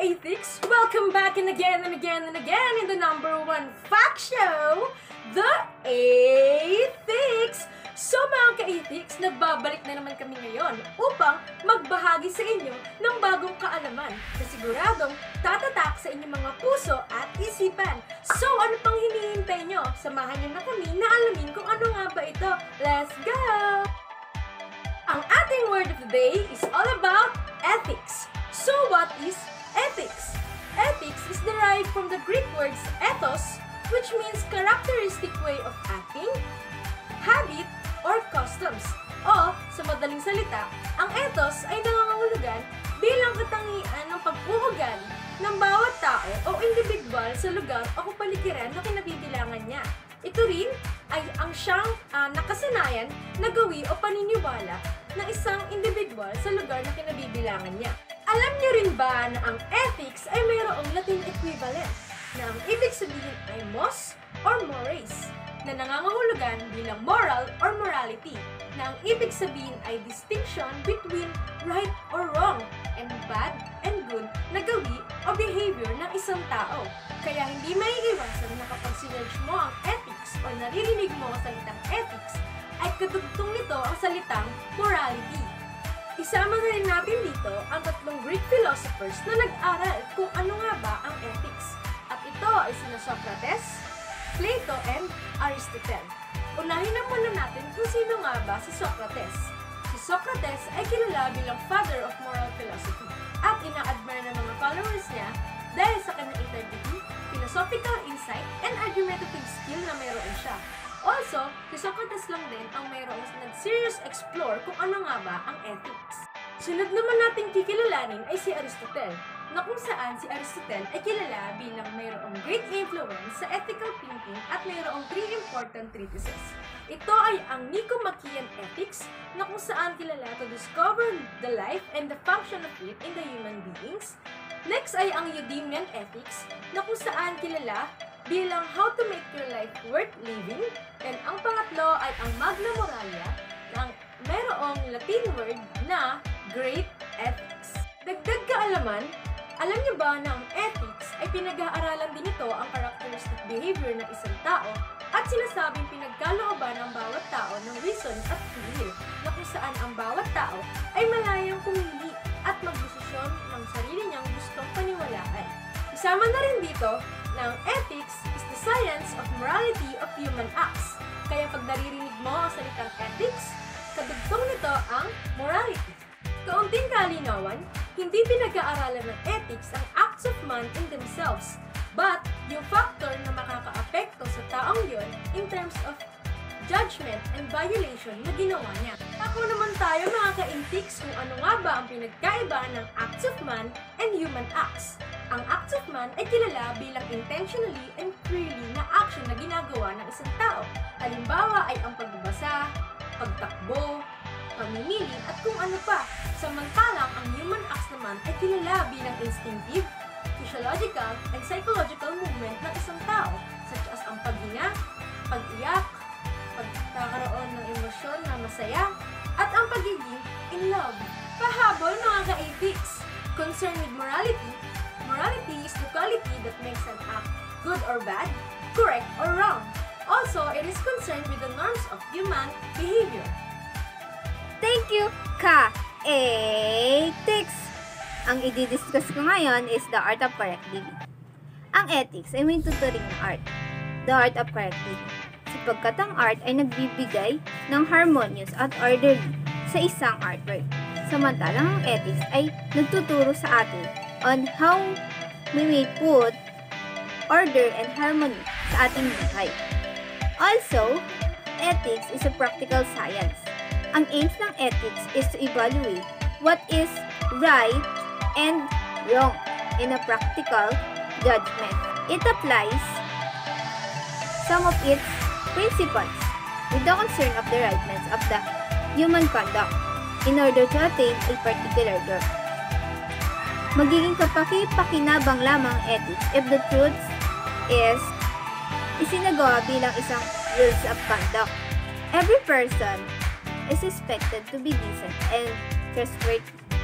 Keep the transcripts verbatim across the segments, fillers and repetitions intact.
ka-ethics! Welcome back and again and again and again in the number one fact show, The Ethics! So mga ka-ethics, nagbabalik na naman kami ngayon upang magbahagi sa inyo ng bagong kaalaman na siguradong tatatak sa inyong mga puso at isipan. So ano pang hinihintay nyo? Samahan nyo na kami na alamin kung ano nga ba ito. Let's go! Ang ating word of the day is all about ethics. So what is ethics? Ethics is derived from the Greek words ethos, which means characteristic way of acting, habit, or customs. O, sa madaling salita, ang ethos ay nangangahulugan bilang katangian ng pag-uugali ng bawat tao o individual sa lugar o kapaligiran na kinabibilangan niya. Ito rin ay ang siyang uh, nakasanayan na gawi o paniniwala ng isang individual sa lugar na kinabibilangan niya. Alam niyo rin ba na ang ethics ay mayroong Latin equivalent na ang ibig sabihin ay mos or mores, na nangangahulugan bilang moral or morality, na ang ibig sabihin ay distinction between right or wrong and bad and good na gawi o behavior ng isang tao. Kaya hindi maiiwasan na kapag sinerge mo ang ethics o naririnig mo ang salitang ethics, ay kadugtong nito ang salitang morality. Isama na rin natin dito ang tatlong Greek philosophers na nag-aral kung ano nga ba ang ethics. At ito ay sina Socrates, Plato, and Aristotle. Unahin na muna natin kung sino nga ba si Socrates. Si Socrates ay kilala bilang father of moral philosophy at ina-admire ng mga followers niya dahil sa kanyang integrity, philosophical insight, and argumentative skill na mayroon siya. Also, si Socrates lang din ang mayroong nag-serious explore kung ano nga ba ang ethics. Sunod naman nating kikilalanin ay si Aristotle, na kung saan si Aristotle ay kilala bilang mayroong great influence sa ethical thinking at mayroong three important treatises. Ito ay ang Nicomachean Ethics, na kung saan kilala to discover the life and the function of it in the human beings. Next ay ang Eudemian Ethics, na kung saan kilala bilang how to make your life worth living. And ang pangatlo ay ang Magna Moralia, na mayroong Latin word na Great Ethics. Dagdag kaalaman, alam niyo ba na ang ethics ay pinag-aaralan din ito ang characteristic behavior ng isang tao at sinasabing pinagkalooban ng bawat tao ng reason at free will, na kung saan ang bawat tao ay malayang pumili at magdesisyon ng sarili niyang gustong paniwalaan. Isama na rin dito na ang ethics is the science of morality of human acts. Kaya pag naririnig mo ang salitang ethics, kadugtong nito ang morality. Kaunting kalinawan, hindi pinag-aaralan ng ethics ang acts of man in themselves, but yung factor na makakaapekto sa taong yun in terms of judgment and violation na ginawa niya. Ako naman tayo mga ka-ethics kung ano nga ba ang pinagkaiba ng acts of man and human acts. Ang acts of man ay kilala bilang intentionally and freely na action na ginagawa ng isang tao. Halimbawa ay ang pagbabasa, pagtakbo, pamimili at kung ano pa. Samantalang ang human acts naman ay kilala bilang instinctive, physiological, and psychological movement ng isang tao, such as ang paghinga, pag-iyak, pagkakaroon ng emosyon na masaya, at ang pagiging in love. Pahabol mga ka-ethics! Concerned with morality, morality is the quality that makes an act good or bad, correct or wrong. Also, it is concerned with the norms of human behavior. Thank you, ka-ethics! Ang i-discuss ko ngayon is the art of correct living. Ang ethics ay may tuturing na art, the art of correct living, sapagkat ang art ay nagbibigay ng harmonious at orderly sa isang artwork. Samantalang ang ethics ay nagtuturo sa atin on how we may put order and harmony sa ating buhay. Also, ethics is a practical science. Ang aims ng ethics is to evaluate what is right and wrong in a practical judgment. It applies some of its principles with the concern of the rightness of the human conduct in order to attain a particular goal. Magiging kapaki-pakinabang lamang ethics if the truth is isinagawa bilang isang rules of conduct. Every person is expected to be decent and trustworthy.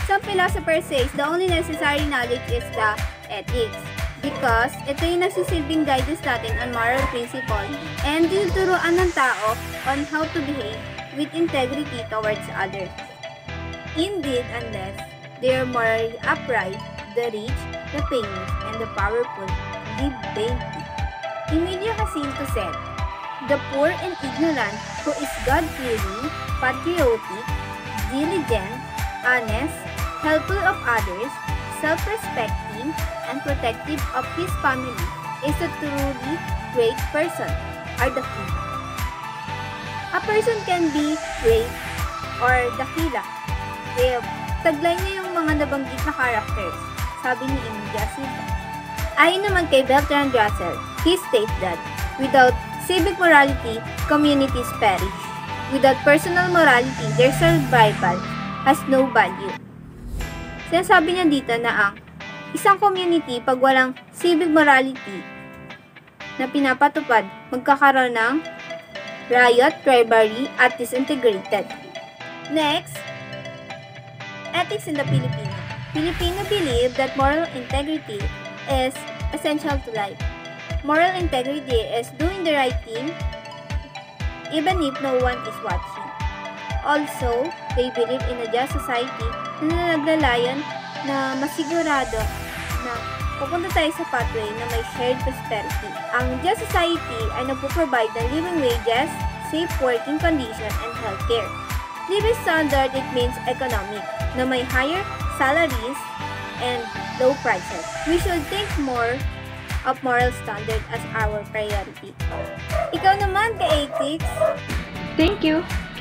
Some philosophers say the only necessary knowledge is the ethics because ito yung nagsisilbing guidance natin on moral principle and tinuturuan ng tao on how to behave with integrity towards others. Indeed, unless they are morally upright, the rich, the famous, and the powerful live vainly. Emilia Jacinto said, "The poor and ignorant who is God-fearing, patriotic, diligent, honest, helpful of others, self-respecting, and protective of his family is a truly great person," are the key. A person can be great or dakila if taglay niya yung mga nabanggit na characters, sabi ni Emilia Jacinto. Ayon naman kay Bertrand Russell, he states that without civic morality, communities perish. Without personal morality, their survival has no value. Sinasabi niya dito na ang isang community pag walang civic morality na pinapatupad, magkakaroon ng riot, rivalry, at disintegrated. Next, ethics in the Filipino. Filipino believe that moral integrity is essential to life. Moral integrity is doing the right thing even if no one is watching. Also, they believe in a just society na naglalayon na masigurado na pupunta tayo sa pathway na may shared prosperity. Ang just society ay nagpo-provide ng living wages, safe working condition, and healthcare. Living standard, it means economic, na may higher salaries and low prices. We should think more of moral standard as our priority. Ikaw naman, ka-ethics. Thank you,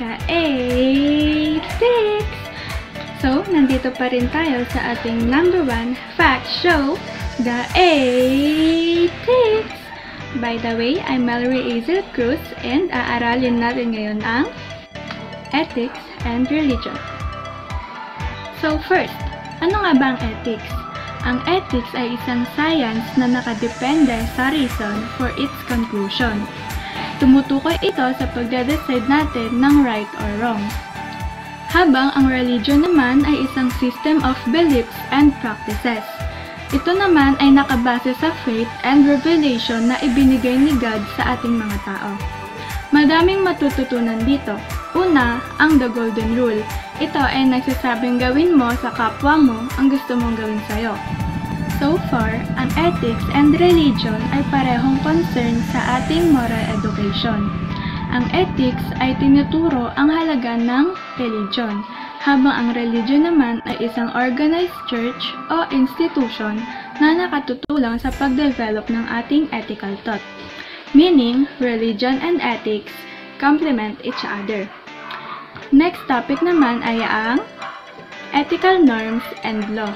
ka-ethics! So, nandito pa rin tayo sa ating number one fact show, the ethics! By the way, I'm Mallory Azel Cruz and aaralin natin ngayon ang ethics and religion. So first, ano nga ba ang ethics? Ang ethics ay isang science na nakadepende sa reason for its conclusion. Tumutukoy ito sa pagde-decide natin ng right or wrong. Habang ang religion naman ay isang system of beliefs and practices. Ito naman ay nakabase sa faith and revelation na ibinigay ni God sa ating mga tao. Madaming matututunan dito. Una, ang The Golden Rule. Ito ay nagsasabing gawin mo sa kapwa mo ang gusto mong gawin sa'yo. So far, ang ethics and religion ay parehong concern sa ating moral education. Ang ethics ay tinuturo ang halaga ng religion, habang ang religion naman ay isang organized church o institution na nakatutulong sa pagdevelop ng ating ethical thought. Meaning, religion and ethics complement each other. Next topic naman ay ang ethical norms and law.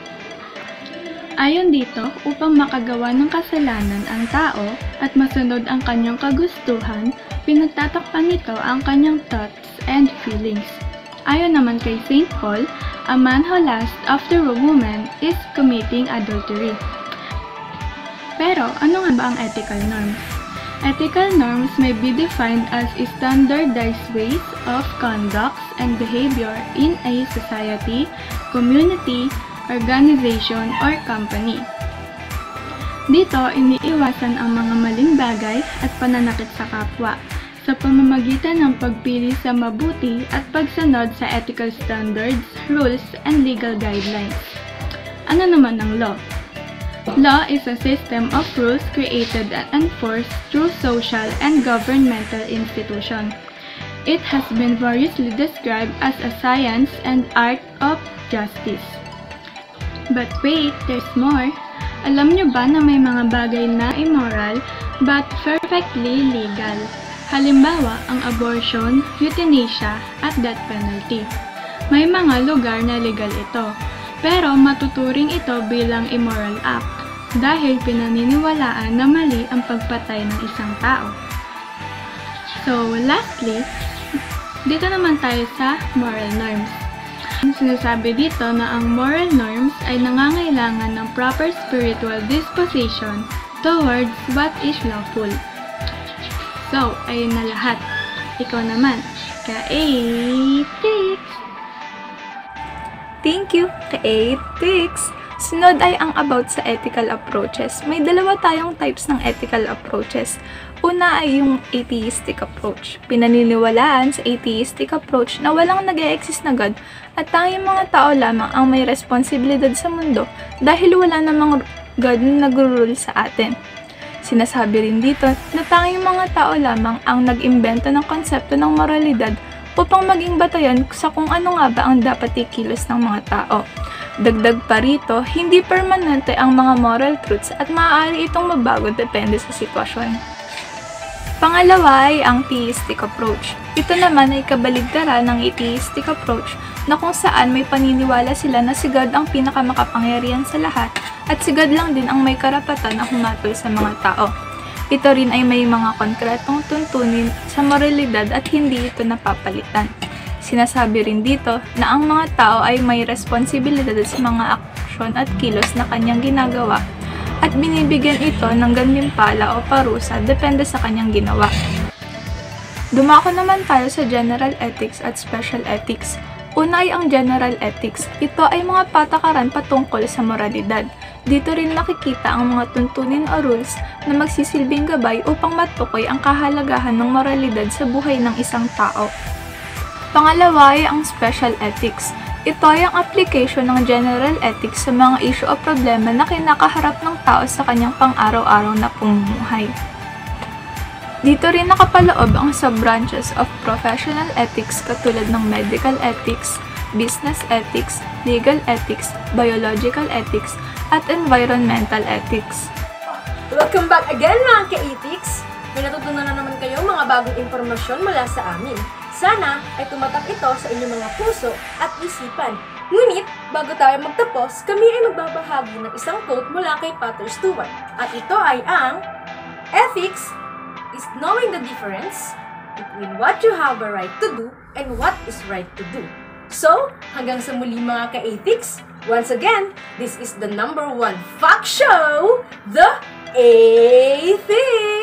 Ayon dito, upang makagawa ng kasalanan ang tao at masunod ang kanyang kagustuhan, pinagtatakpan nito ang kanyang thoughts and feelings. Ayon naman kay Saint Paul, a man who lusts after a woman is committing adultery. Pero ano nga ba ang ethical norms? Ethical norms may be defined as standardized ways of conduct and behavior in a society, community, organization, or company. Dito, iniiwasan ang mga maling bagay at pananakit sa kapwa sa pamamagitan ng pagpili sa mabuti at pagsunod sa ethical standards, rules, and legal guidelines. Ano naman ang law? Law is a system of rules created and enforced through social and governmental institutions. It has been variously described as a science and art of justice. But wait, there's more. Alam nyo ba na may mga bagay na immoral but perfectly legal? Halimbawa, ang abortion, euthanasia, at death penalty. May mga lugar na legal ito, pero matuturing ito bilang immoral act dahil pinaniniwalaan na mali ang pagpatay ng isang tao. So, lastly, dito naman tayo sa moral norms. Sinasabi dito na ang moral norms ay nangangailangan ng proper spiritual disposition towards what is lawful. So, ayun na lahat. Ikaw naman, ka-ethics! Thank you, ka-ethics! Sunod ay ang about sa ethical approaches. May dalawa tayong types ng ethical approaches. Una ay yung atheistic approach. Pinaniniwalaan sa atheistic approach na walang nag-e-exist na God at tanging mga tao lamang ang may responsibilidad sa mundo dahil wala namang God na nag-rule sa atin. Sinasabi rin dito na tanging mga tao lamang ang nag-imbento ng konsepto ng moralidad upang maging batayan sa kung ano nga ba ang dapat ikilos ng mga tao. Dagdag pa rito, hindi permanente ang mga moral truths at maaari itong mabago depende sa sitwasyon. Pangalawa ay ang theistic approach. Ito naman ay kabaligtaran ng atheistic approach na kung saan may paniniwala sila na si God ang pinakamakapangyarihan sa lahat at si God lang din ang may karapatan na humatol sa mga tao. Ito rin ay may mga konkretong tuntunin sa moralidad at hindi ito napapalitan. Sinasabi rin dito na ang mga tao ay may responsibilidad sa mga aksyon at kilos na kanyang ginagawa at binibigyan ito ng gantimpala o parusa depende sa kanyang ginawa. Dumako naman tayo sa general ethics at special ethics. Una ay ang general ethics. Ito ay mga patakaran patungkol sa moralidad. Dito rin nakikita ang mga tuntunin o rules na magsisilbing gabay upang matukoy ang kahalagahan ng moralidad sa buhay ng isang tao. Pangalawa ay ang special ethics. Ito ay ang application ng general ethics sa mga issue o problema na kinakaharap ng tao sa kanyang pang-araw-araw na pamumuhay. Dito rin nakapaloob ang sub-branches of professional ethics katulad ng medical ethics, business ethics, legal ethics, biological ethics, at environmental ethics. Welcome back again mga ka-ethics! May natutunan na naman kayo mga bagong impormasyon mula sa amin. Sana ay tumatak ito sa inyong mga puso at isipan. Ngunit, bago tayo magtapos, kami ay magbabahagi ng isang quote mula kay Pater Stewart. At ito ay ang ethics is knowing the difference between what you have a right to do and what is right to do. So, hanggang sa muli mga ka-ethics, once again, this is the number one fact show, The Ethics!